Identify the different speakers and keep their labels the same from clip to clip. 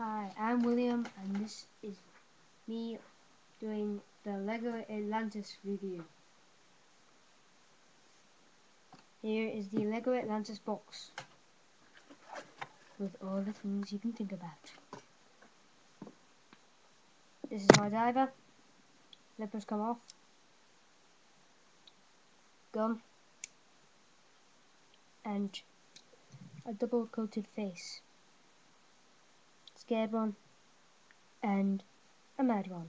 Speaker 1: Hi, I'm William, and this is me doing the LEGO Atlantis review. Here is the LEGO Atlantis box with all the things you can think about. This is my diver. Flippers come off. Gun. And a double coated face. Scared one. And a mad one.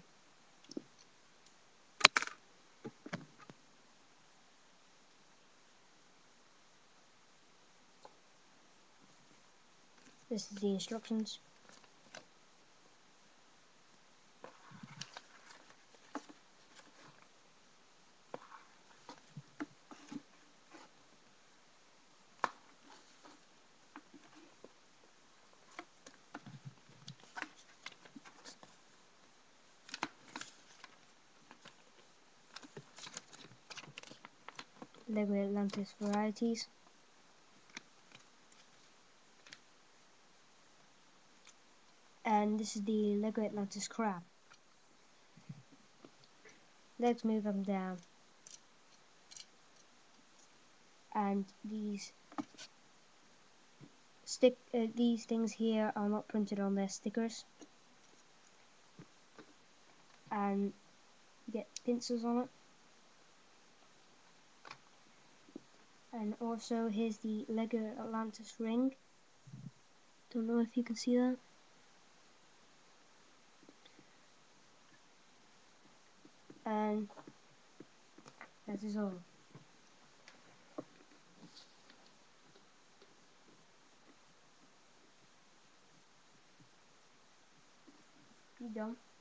Speaker 1: This is the instructions. LEGO Atlantis varieties. And this is the LEGO Atlantis crab. Legs move up and down. And these things here are not printed on their stickers. And get pincers on it. And also here's the LEGO Atlantis ring. Don't know if you can see that. And that is all. You done?